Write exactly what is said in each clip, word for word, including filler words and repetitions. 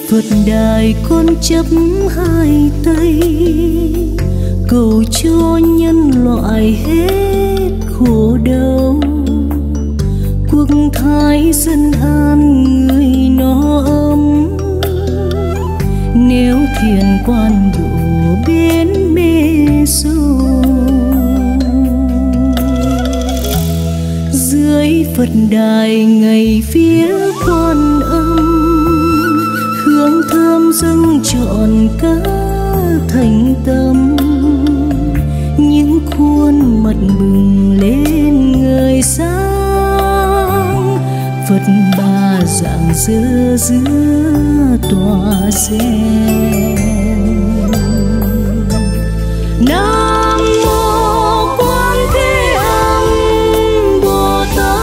Phật đài con chắp hai tay, cầu cho nhân loại hết khổ đau. Quốc thái dân an người nó ấm, nếu thiền quan độ biến mê sâu. Dưới Phật đài ngày phía Quan Âm, hương thơm dâng trọn cả thành tâm. Những khuôn mặt bừng lên ngời sáng, Phật ba dạng dơ giữa tòa sen. Nam mô Quan Thế Âm Bồ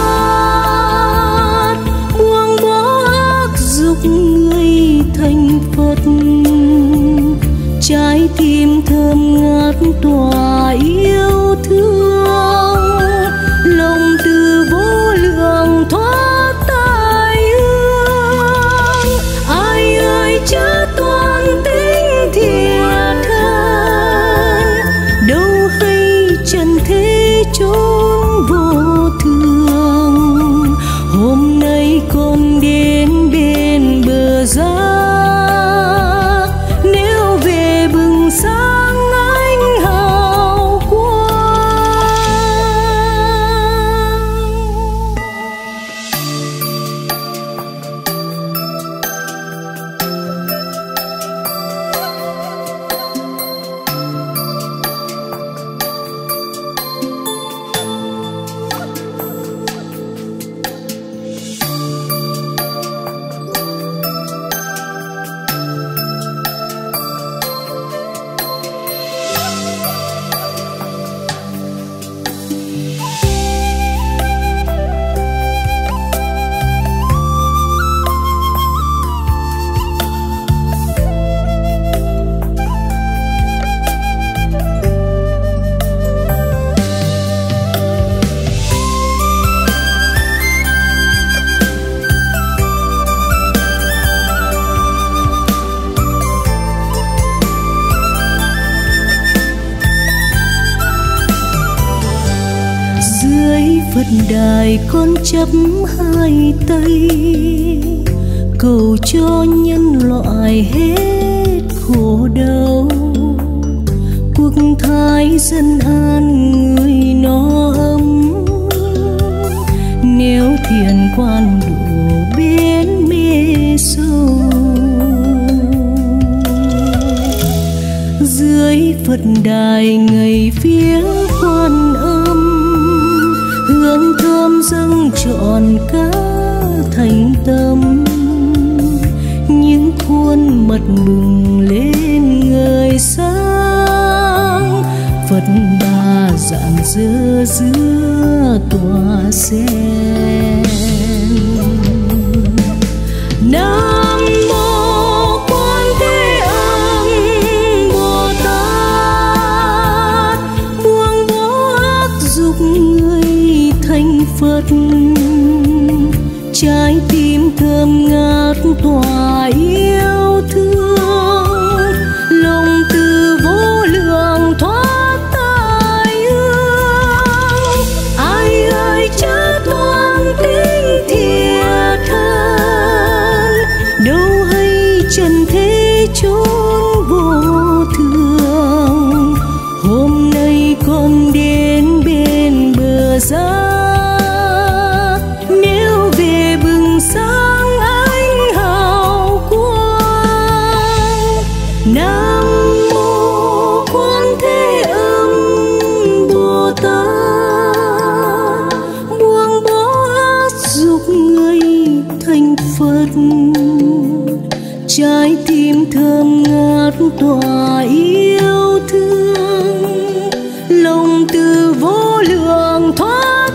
Tát, buông bỏ ác dục người thành Phật. Trái tim thơm ngát tỏa yêu thương, lòng từ vô lượng thoát tai hương. Ai ơi chớ toàn tính thiệt thân, đâu hay trần thế chốn vô thường. Hôm nay con đến bên bờ giác, nếu về bừng sáng ánh hào quang. Phật đài con chắp hai tay, cầu cho nhân loại hết khổ đau. Quốc thái dân an người nó ấm, nếu thiền quan độ biến mê sâu. Dưới Phật đài ngày phía Quan Âm, hương thơm dâng trọn cả thành tâm. Những khuôn mặt bừng lên ngời sáng, Phật ba dạng dơ giữa tòa sen. Nam mô Quan Thế Âm Bồ Tát, buông bỏ ác dục người thành Phật. Trái tim thơm ngát tỏa yêu thương, lòng từ vô lượng thoát tai hương. Ai ơi chớ toàn tính thiệt thân, đâu hay trần thế chốn vô thường. Hôm nay con đến bên bờ giác, nếu về bừng sáng ánh hào quang. Nam mô Quan Thế Âm Bồ Tát, buông bỏ ác dục người thành Phật. Trái tim thơm ngát tỏa yêu thương, lòng từ vô lượng thoát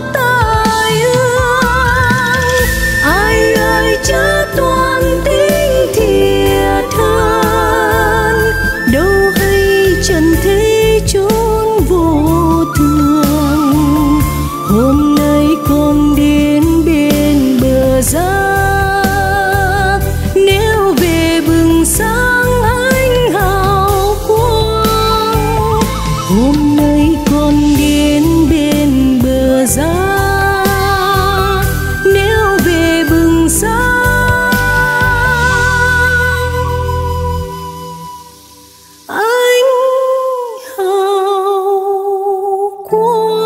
hôm nay con đến bên bờ giá, nếu về bừng sáng ánh hào quang.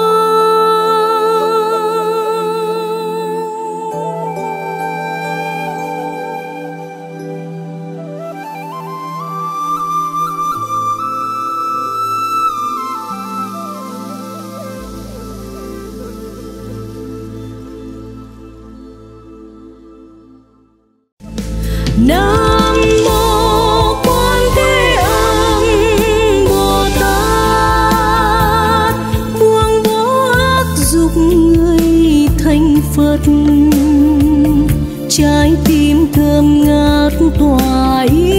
Nam mô Quan Thế Âm Bồ Tát, buông bỏ ác dục người thành Phật, trái tim thơm ngát tỏa ý